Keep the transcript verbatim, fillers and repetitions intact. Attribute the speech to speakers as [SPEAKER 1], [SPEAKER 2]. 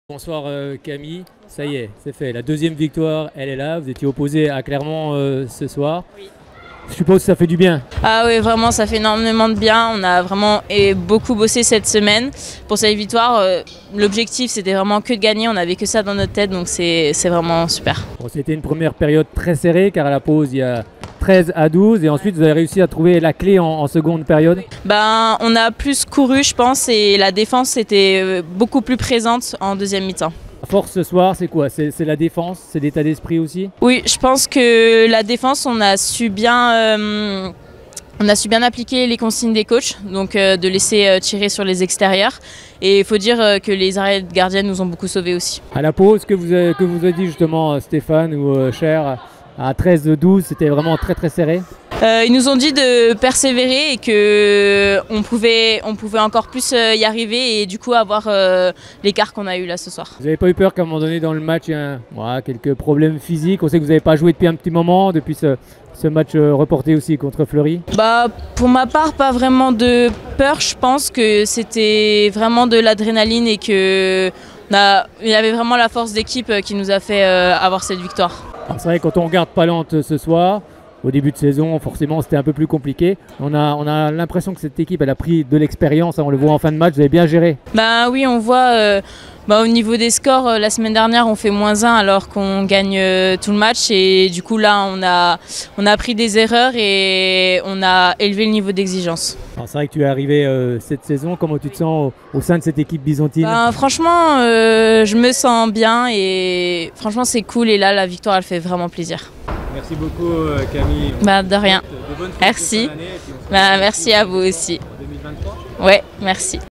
[SPEAKER 1] Bonsoir euh, Camille, ça y est, c'est fait. La deuxième victoire, elle est là. Vous étiez opposé à Clermont euh, ce soir.
[SPEAKER 2] Oui.
[SPEAKER 1] Je suppose que ça fait du bien.
[SPEAKER 2] Ah oui, vraiment, ça fait énormément de bien. On a vraiment et beaucoup bossé cette semaine pour cette victoire. Euh, L'objectif, c'était vraiment que de gagner. On n'avait que ça dans notre tête, donc c'est vraiment super.
[SPEAKER 1] Bon, c'était une première période très serrée, car à la pause, il y a treize à douze. Et ensuite, vous avez réussi à trouver la clé en, en seconde période.
[SPEAKER 2] Ben, on a plus couru, je pense, et la défense était beaucoup plus présente en deuxième mi-temps.
[SPEAKER 1] La force ce soir, c'est quoi? C'est la défense? C'est l'état d'esprit aussi?
[SPEAKER 2] Oui, je pense que la défense, on a su bien... Euh, On a su bien appliquer les consignes des coachs, donc euh, de laisser euh, tirer sur les extérieurs. Et il faut dire euh, que les arrêts de gardiens nous ont beaucoup sauvés aussi.
[SPEAKER 1] À la pause, que vous avez, que vous a dit justement Stéphane ou euh, Cher, à treize douze, c'était vraiment très très serré?
[SPEAKER 2] Euh, ils nous ont dit de persévérer et qu'on pouvait, on pouvait encore plus y arriver et du coup avoir euh, l'écart qu'on a eu là ce soir.
[SPEAKER 1] Vous n'avez pas eu peur qu'à un moment donné dans le match, il y ait voilà, quelques problèmes physiques? On sait que vous n'avez pas joué depuis un petit moment, depuis ce, ce match reporté aussi contre Fleury.
[SPEAKER 2] Bah, pour ma part, pas vraiment de peur. Je pense que c'était vraiment de l'adrénaline et qu'il y avait vraiment la force d'équipe qui nous a fait euh, avoir cette victoire.
[SPEAKER 1] C'est vrai, quand on regarde Palante ce soir, au début de saison, forcément, c'était un peu plus compliqué. On a, on a l'impression que cette équipe, elle a pris de l'expérience. On le voit en fin de match, vous avez bien géré.
[SPEAKER 2] Bah oui, on voit euh, bah, au niveau des scores, euh, la semaine dernière, on fait moins un alors qu'on gagne euh, tout le match. Et du coup, là, on a, on a pris des erreurs et on a élevé le niveau d'exigence.
[SPEAKER 1] C'est vrai que tu es arrivé euh, cette saison. Comment tu te sens au, au sein de cette équipe byzantine?
[SPEAKER 2] Bah, franchement, euh, je me sens bien et franchement, c'est cool. Et là, la victoire, elle fait vraiment plaisir.
[SPEAKER 1] Merci beaucoup Camille.
[SPEAKER 2] Bah, de rien.
[SPEAKER 1] De bonnes
[SPEAKER 2] merci.
[SPEAKER 1] Année,
[SPEAKER 2] bah, merci à vous aussi.
[SPEAKER 1] deux mille vingt-trois.
[SPEAKER 2] Ouais, merci.